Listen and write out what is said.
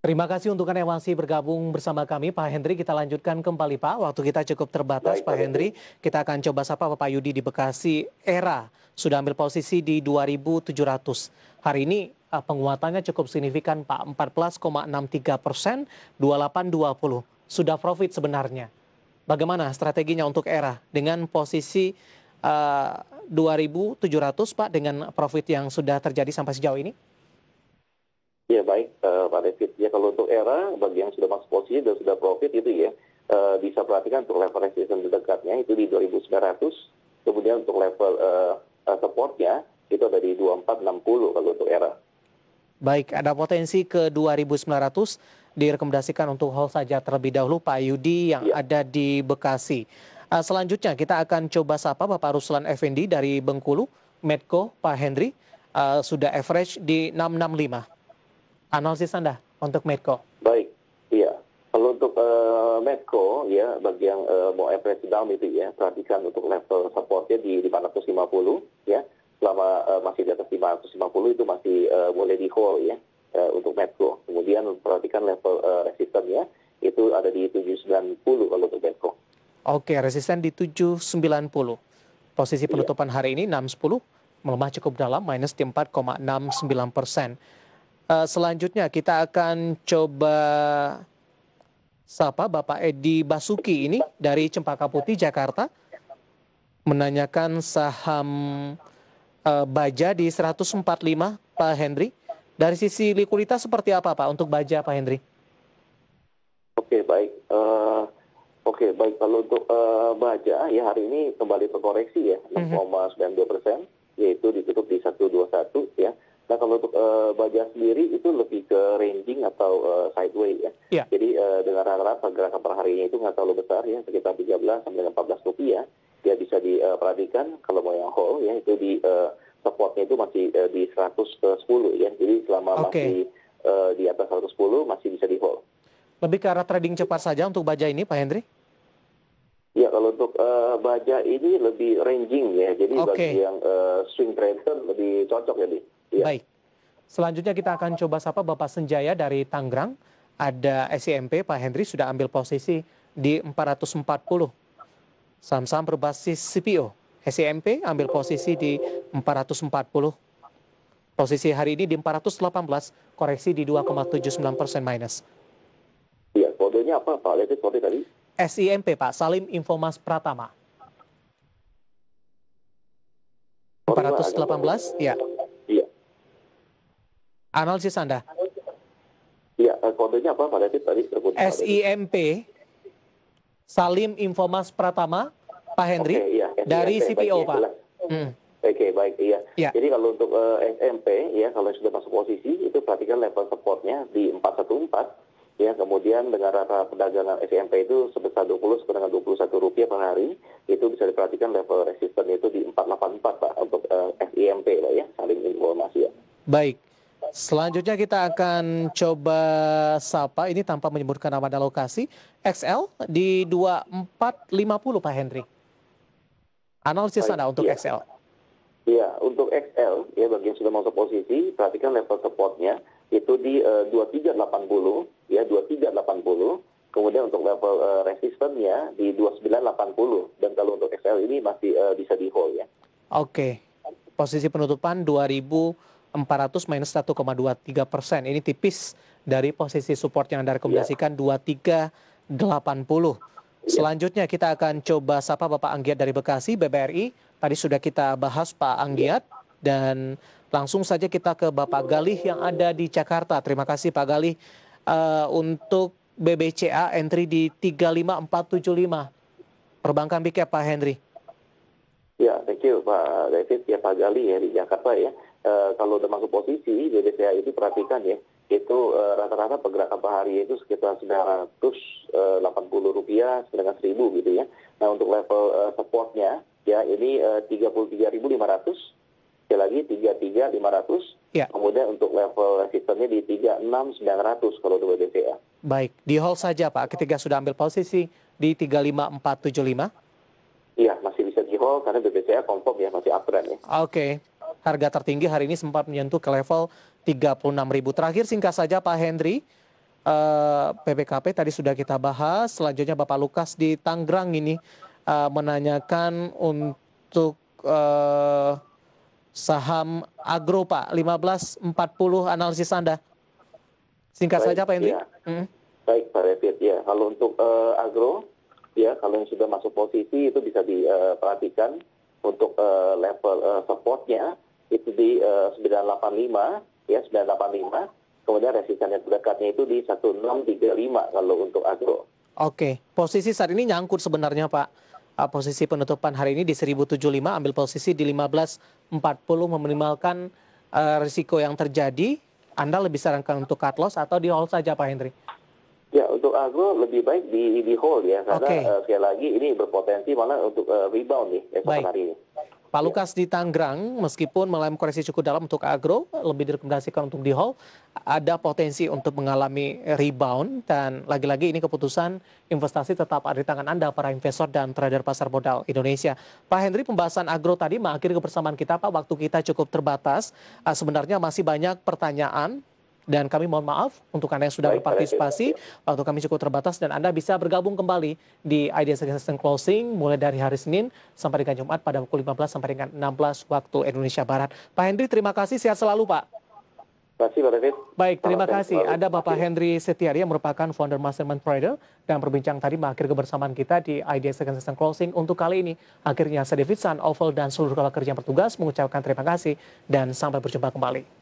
Terima kasih untuk Anda yang masih bergabung bersama kami, Pak Hendri. Kita lanjutkan kembali, Pak. Waktu kita cukup terbatas, Baik, Pak Pak Hendri. Refri. Kita akan coba sapa Bapak Yudi di Bekasi. Era sudah ambil posisi di 2.700. Hari ini penguatannya cukup signifikan, Pak. 14,63%, 28,20. Sudah profit sebenarnya. Bagaimana strateginya untuk Era dengan posisi 2.700, Pak, dengan profit yang sudah terjadi sampai sejauh ini? Ya baik, Pak David. Ya kalau untuk era, bagi yang sudah masuk posisi dan sudah profit itu ya, bisa perhatikan untuk level resistance terdekatnya itu di 2.900. Kemudian untuk level supportnya itu ada di 2460 kalau untuk era. Baik, ada potensi ke 2.900, direkomendasikan untuk hold saja terlebih dahulu, Pak Yudi yang Ya, ada di Bekasi. Selanjutnya kita akan coba sapa Bapak Ruslan Effendi dari Bengkulu, Medco, Pak Hendri, sudah average di 665. Analisis Anda untuk Medco. baik. Iya. Kalau untuk Medco ya, bagi yang mau average down itu ya, perhatikan untuk level supportnya di 550 ya. Selama masih di atas 550 itu masih boleh di hold ya untuk Medco. Kemudian perhatikan level resistannya itu ada di 790 kalau untuk Medco. Oke, resisten di 790. Posisi Iya. penutupan hari ini 610, melemah cukup dalam, minus di 4,69%. Selanjutnya kita akan coba sapa Bapak Edi Basuki ini dari Cempaka Putih, Jakarta, menanyakan saham Baja di 145, Pak Hendri. Dari sisi likuiditas seperti apa, Pak, untuk Baja, Pak Hendri? Oke, baik. Oke, baik. Kalau untuk Baja, ya hari ini kembali terkoreksi ya, 6,92%, yaitu ditutup di 121 ya. Nah, kalau untuk Baja sendiri itu lebih ke ranging atau sideways ya. Ya, Jadi dengan rata-rata gerakan per harinya itu nggak terlalu besar ya, sekitar 13 sampai dengan 14 rupiah. Ya bisa diperhatikan kalau mau yang whole ya, itu di supportnya itu masih di 110 ya. Jadi selama oke. masih di atas 110 masih bisa di hold. Lebih ke arah trading cepat saja untuk Baja ini, Pak Hendri? Ya, kalau untuk Baja ini lebih ranging ya. Jadi bagi Oke, yang swing trader lebih cocok ya, Di. Iya. baik. Selanjutnya kita akan coba sapa Bapak Senjaya dari Tangerang. Ada SIMP, Pak Hendri sudah ambil posisi di 440. Saham-saham berbasis CPO. SIMP ambil posisi di 440. Posisi hari ini di 418, koreksi di 2,79% minus. Iya, kodenya apa Pak? Lihat kode tadi. SIMP, Pak, Salim Infomas Pratama. Sorry, Pak, agak 418, ya. Iya. Analisis Anda. Iya, kodenya apa Pak David tadi? Tersebut, Pak David. SIMP, Salim Infomas Pratama, Pak Hendri, Oke, iya. dari SMP, CPO, baik, Pak. jelas. Hmm, Oke, baik, iya. ya, Jadi kalau untuk SMP, ya kalau sudah masuk posisi, itu perhatikan level supportnya di 414, ya kemudian dengan rata perdagangan SMP itu sebesar 20 sampai dengan 21 rupiah per hari, itu bisa diperhatikan level resisten itu di 484, Pak, untuk SIMP, Pak, ya, saling informasi, ya. baik. Selanjutnya kita akan coba sapa, ini tanpa menyebutkan nama dan lokasi, XL di 2450, Pak Hendri. Analisis Baik, Anda untuk iya. XL. Iya, untuk XL, ya bagi yang sudah masuk posisi, perhatikan level supportnya itu di 2380, ya 2380. Kemudian untuk level resistennya di 2980. Dan kalau untuk XL ini masih bisa di hold ya. Oke, posisi penutupan 2.400 minus 1,23%. Ini tipis dari posisi support yang Anda Iya, rekomendasikan 2380. iya, Selanjutnya kita akan coba sapa Bapak Anggiat dari Bekasi, BBRI. Tadi sudah kita bahas Pak iya. Anggiat, dan langsung saja kita ke Bapak Galih yang ada di Jakarta. Terima kasih Pak Galih. Untuk BBCA entry di 35475. Perbankan Big Cap, Pak Henry. Ya, thank you Pak David, ya Pak Gali ya di Jakarta ya. Kalau udah masuk posisi BBCA itu perhatikan ya, itu rata-rata pergerakan per hari itu sekitar 980 rupiah dengan 1000 gitu ya. Nah untuk level supportnya ya ini 33.500, sekali lagi 33.500. Ya, Kemudian untuk level resistennya di 36.900 kalau untuk BBCA. baik. Di hold saja Pak, ketika sudah ambil posisi di 35475. Iya, masih bisa di hold karena BBCA confirm ya masih uptrend ya. Oke, harga tertinggi hari ini sempat menyentuh ke level 36.000. Terakhir singkat saja Pak Henry, PPKP tadi sudah kita bahas. Selanjutnya Bapak Lukas di Tangerang ini menanyakan untuk saham Agro Pak, 1540 analisis Anda. Singkat saja Pak Henry. Ya. Baik Pak David, ya kalau untuk Agro, ya kalau yang sudah masuk posisi itu bisa diperhatikan untuk level supportnya itu di 985, ya 985. Kemudian resistennya terdekatnya itu di 1635 kalau untuk Agro. Oke, posisi saat ini nyangkut sebenarnya Pak. Posisi penutupan hari ini di 1075, ambil posisi di 1540 meminimalkan risiko yang terjadi. Anda lebih sarankan untuk cut loss atau di hold saja Pak Henry? Ya, untuk Agro lebih baik di hold ya, karena sekali lagi ini berpotensi malah untuk rebound nih esok hari ini. Pak Lukas di Tangerang, meskipun mengalami koreksi cukup dalam untuk Agro, lebih direkomendasikan untuk di hold, ada potensi untuk mengalami rebound, dan lagi-lagi ini keputusan investasi tetap ada di tangan Anda, para investor dan trader pasar modal Indonesia. Pak Henry, pembahasan Agro tadi mengakhiri kebersamaan kita, Pak, waktu kita cukup terbatas, sebenarnya masih banyak pertanyaan, dan kami mohon maaf untuk Anda yang sudah berpartisipasi. Waktu kami cukup terbatas dan Anda bisa bergabung kembali di Idea Second Closing mulai dari hari Senin sampai dengan Jumat pada pukul 15 sampai dengan 16 waktu Indonesia Barat. Pak Henry, terima kasih. Sehat selalu, Pak. Terima kasih, Pak David. Baik, terima kasih. Ada Bapak Henry Setiari yang merupakan founder Mastermind Trader dan berbincang tadi mengakhiri kebersamaan kita di Idea Second Closing untuk kali ini. Akhirnya saya David San, Oval dan seluruh rekan kerja yang bertugas mengucapkan terima kasih dan sampai berjumpa kembali.